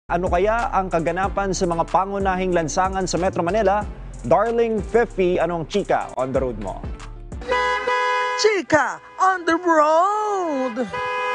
Ano kaya ang kaganapan sa mga pangunahing lansangan sa Metro Manila? Darling 50, anong chika on the road mo? Chika on the road!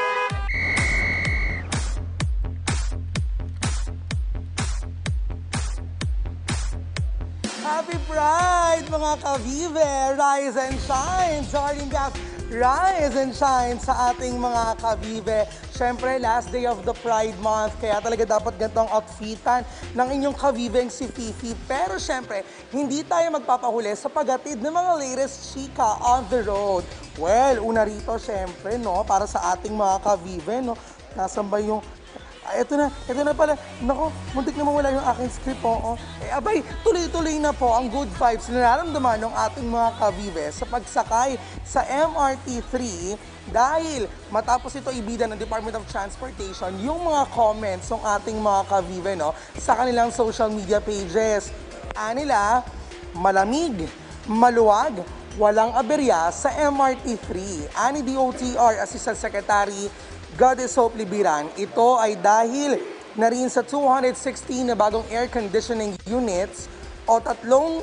Happy Pride mga ka-Vive! Rise and shine! Darling Gap, rise and shine sa ating mga ka-Vive. Siyempre, last day of the Pride Month, kaya talaga dapat ganitong outfitan ng inyong ka-Viveng si Fifi. Pero siyempre, hindi tayo magpapahuli sa paghatid ng mga latest chika on the road. Well, una rito siyempre, no, para sa ating mga ka-Vive, no, nasan ba yung... Ito na pala. Nako, muntik na mawala yung aking script, oo. Abay, tuloy-tuloy na po ang good vibes na nararamdaman ng ating mga ka-Vive sa pagsakay sa MRT3 dahil matapos ito ibida ng Department of Transportation yung mga comments ng ating mga ka-Vive, no, sa kanilang social media pages. Anila, malamig, maluwag, walang aberya sa MRT3. Ani DOTR Assistant Secretary Goddess Hope Libiran, ito ay dahil na rin sa 216 na bagong air conditioning units o tatlong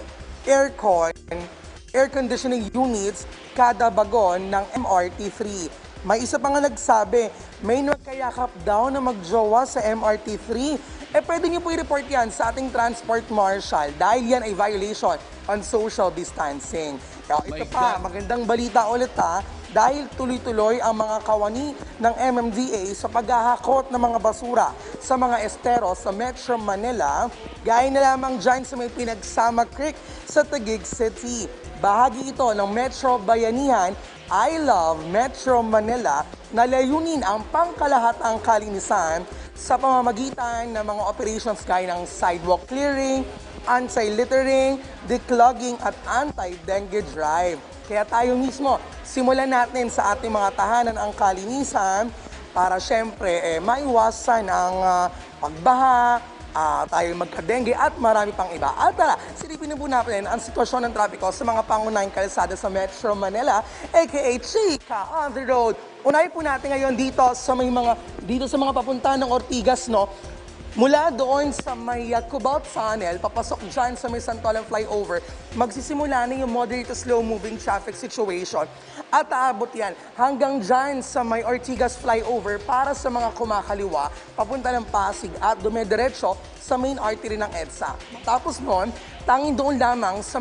air conditioning units kada bagon ng MRT3. May isa pa nga nagsabi, may nagkayakap daw na magjowa sa MRT3. Pwede niyo po i-report yan sa ating transport marshal dahil yan ay violation on social distancing. Ito pa, magandang balita ulit ha. Dahil tuloy-tuloy ang mga kawani ng MMDA sa paghahakot ng mga basura sa mga estero sa Metro Manila, gaya na lamang dyan sa may Pinagsama Creek sa Taguig City. Bahagi ito ng Metro Bayanihan, I Love Metro Manila, na layunin ang pangkalahatang kalinisan sa pamamagitan ng mga operations gaya ng sidewalk clearing, anti-littering, declogging at anti-dengue drive. Kaya tayo mismo, simulan natin sa ating mga tahanan ang kalinisan para syempre maiwasan ang pagbaha, tayo magka-dengue at marami pang iba. At tara, silipin na po natin ang sitwasyon ng trapiko sa mga pangunahing kalsada sa Metro Manila, aka Chika on the road. Unahin po natin ngayon dito sa mga papunta ng Ortigas, no? Mula doon sa may Cubao Tunnel, papasok dyan sa may Santolan Flyover, magsisimula na yung moderate to slow-moving traffic situation. At aabot yan hanggang dyan sa may Ortigas Flyover para sa mga kumakaliwa, papunta ng Pasig at dumediretso sa main artery ng EDSA. Tapos noon, tanging doon lamang sa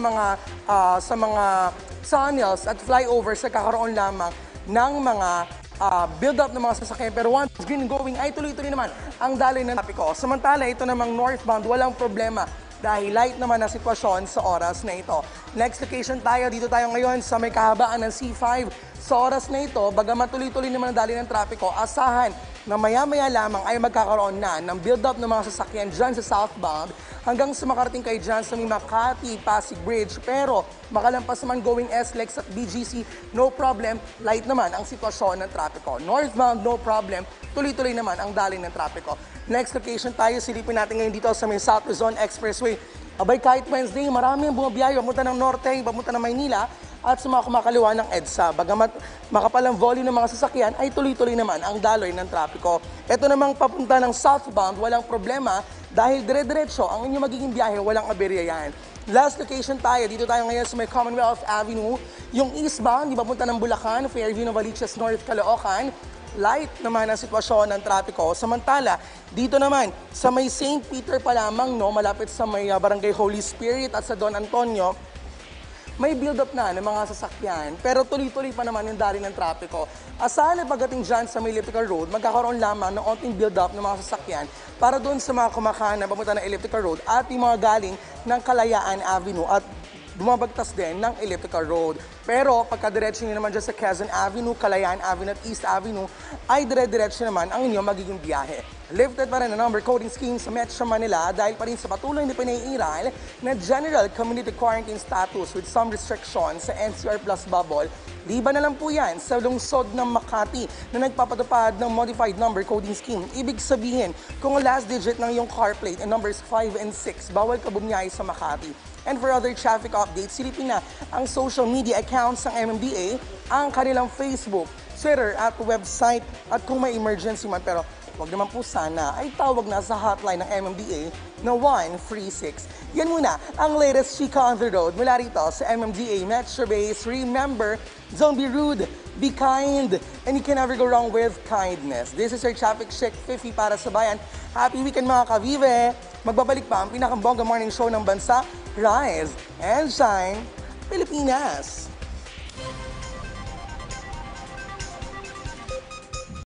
mga tunnels at flyovers sa kakaroon lamang ng mga build-up ng mga sasakyan. Pero once green going ay tuloy-tuloy naman ang daloy ng trapiko. Samantala, ito namang northbound, walang problema dahil light naman na sitwasyon sa oras na ito. Next location tayo, dito tayo ngayon sa may kahabaan ng C5. Sa oras na ito, bagamat tuloy-tuloy naman ang daloy ng trapiko, asahan na maya-maya lamang ay magkakaroon na ng build-up ng mga sasakyan dyan sa southbound hanggang sa makarating kayo dyan sa may Makati, Pasig Bridge. Pero makalampas naman going SLEX at BGC, no problem, light naman ang sitwasyon ng trapiko. Northbound, no problem, tuloy-tuloy naman ang daloy ng trapiko. Next location tayo, silipin natin ngayon dito sa may South Luzon Expressway. Abay, kahit Wednesday, marami ang bumabiyahe, papunta ng Norte, papunta ng Maynila, at sa mga kumakaliwa ng EDSA. Bagamat makapalang volume ng mga sasakyan, ay tuloy-tuloy naman ang daloy ng trapiko. Ito namang papunta ng southbound, walang problema dahil dire-diretso ang inyong magiging biyahe, walang aberya yan. Last location tayo, dito tayo ngayon sa may Commonwealth Avenue. Yung eastbound, di ba punta ng Bulacan, Fairview, Novaliches, North Caloocan, light naman ang sitwasyon ng trapiko. Samantala, dito naman sa may St. Peter pa lamang, no, malapit sa may Barangay Holy Spirit at sa Don Antonio, may build-up na ng mga sasakyan, pero tuloy-tuloy pa naman yung daloy ng trapiko. Asahan na pagdating dyan sa may Elliptical Road, magkakaroon lamang ng onting build-up ng mga sasakyan para doon sa mga kumakahan na pamunta ng Elliptical Road at yung mga galing ng Kalayaan Avenue at bumabagtas din ng Elliptical Road. Pero pagkadiretso nyo naman dyan sa Quezon Avenue, Kalayaan Avenue at East Avenue, ay dire-diretso naman ang inyong magiging biyahe. Lifted pa rin ang number coding scheme sa Metro Manila dahil pa rin sa patuloy na pinaiiral na General Community Quarantine Status with some restrictions sa NCR Plus Bubble. Liban na lang po yan sa lungsod ng Makati na nagpapatupad ng Modified Number Coding Scheme. Ibig sabihin, kung ang last digit ng iyong car plate ay numbers 5 and 6, bawal ka bumiyahe sa Makati. And for other traffic updates, silipin na ang social media accounts ng MMDA, ang kanilang Facebook, Twitter at website at kung may emergency man. Pero wag naman po sana, ay tawag na sa hotline ng MMDA na 136. Yan muna ang latest Chika on the Road mula rito sa MMDA Metro Base. Remember, don't be rude, be kind, and you can never go wrong with kindness. This is your Traffic Check 50 para sa bayan. Happy weekend mga kavive! Magbabalik pa ang pinakambongga morning show ng bansa, Rise and Shine, Pilipinas!